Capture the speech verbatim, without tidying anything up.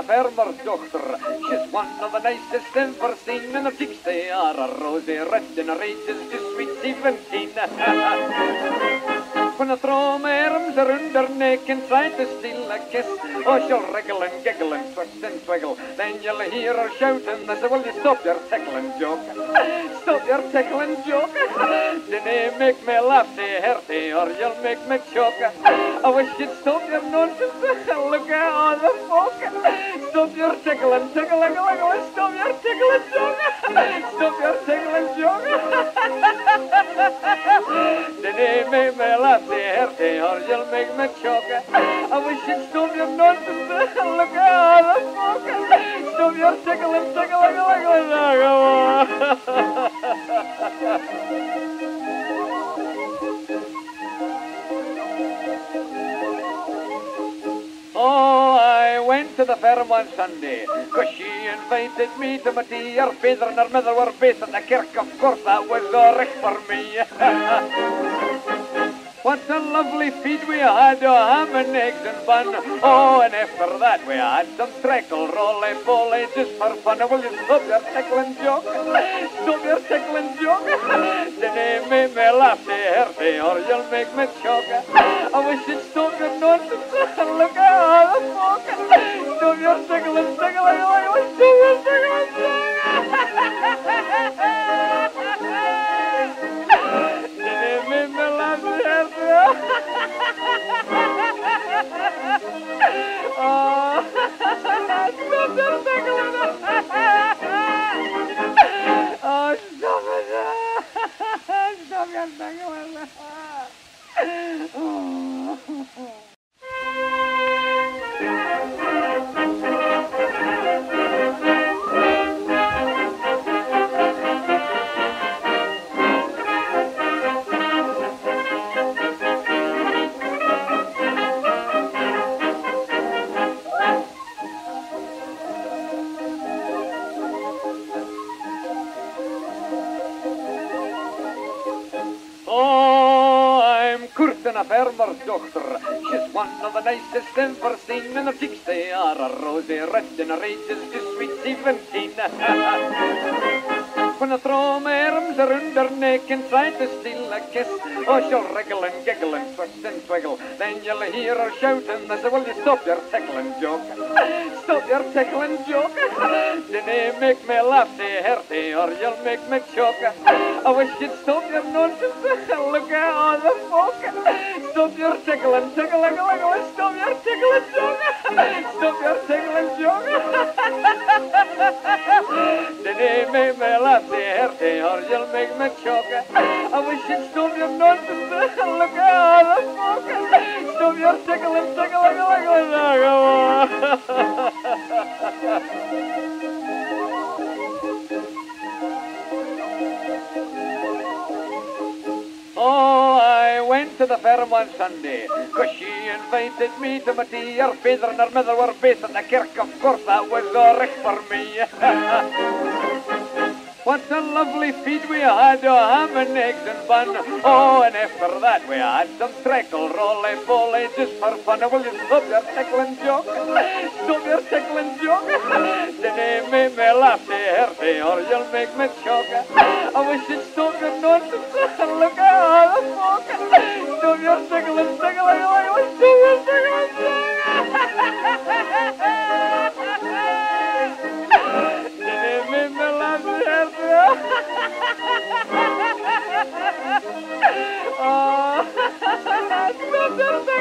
a farmer's daughter. She's one of the nicest ever seen, and her cheeks they are a rosy red, and her age is just sweet seventeen. When I throw my arms around her neck and try to steal a kiss, oh, she'll wriggle and giggle and twist and twiggle. Then you'll hear her shouting, I say, will you stop your tickling joke? Stop your tickling joke. Dinna make me laugh, say hearty, or you'll make me choke. I wish you'd stop your nonsense. Look at all the folk. Stop your tickling, tickling, tickling. Stop your tickling joke. Stop your tickling joke. Dinna make me laugh, say hearty, or you'll make me choke. I wish you'd stop your nonsense. Look at all the folk. Stop your tickling, tickling, tickling. Oh, I went to the fair one Sunday, 'cause she invited me to my tea. Her father and her mother were based at the kirk, of course that was all right for me. What a lovely feed we had, oh, ham and eggs and bun. Oh, and after that we had some treacle, roly-poly, just for fun. Will you stop your tickling joke? Stop your tickling joke. Dinna make me laugh, say hearty, or you'll make me choke. I wish you'd stop your nonsense. Look at all the folk. Stop your tickling, tickling, tickling. Stop your tickling joke. Dinna make me laugh, say hearty. Oh, stop your tickling. Oh, stop it. Stop your tickling. Oh. A farmer's daughter, she's one of the nicest ever seen, and her cheeks they are a rosy red, and her age is just sweet seventeen. When I throw my arms around her neck and try to steal a kiss, oh, she'll wriggle and giggle and twist and twiggle. Then you'll hear her shouting, I say, will you stop your tickling joke? Stop your tickling joke. Dinna make me laugh, say hearty, or you'll make me choke. I wish you'd stop your nonsense. Look at all the folk. Stop your tickling, tickling, tickling. Stop your tickling joke. Stop your tickling joke. Dinna make me laugh, say hearty, or you'll make me choke. I wish you'd stop your nonsense. Look at all the folk. Stop your tickling, tickling, tickling. Oh, I went to the fair one Sunday, 'cause she invited me to my tea. Her father and her mother were based at the kirk, of course that was all right for me. What a lovely feed we had, oh, ham and eggs and bun. Oh, and after that we had some treacle, roly-poly, just for fun. Will you stop your tickling joke? Stop your tickling joke. Dinna make me laugh, say hearty, or you'll make me choke. I wish you'd stop your nonsense. Look at all the folk. Stop your tickling, tickling, tickling. Stop your tickling joke. Dinna make me laugh, say hearty. Oh, stop your